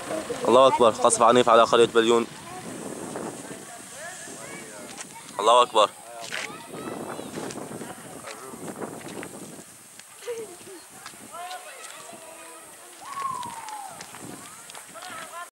الله أكبر، قصف عنيف على قرية بليون. الله أكبر.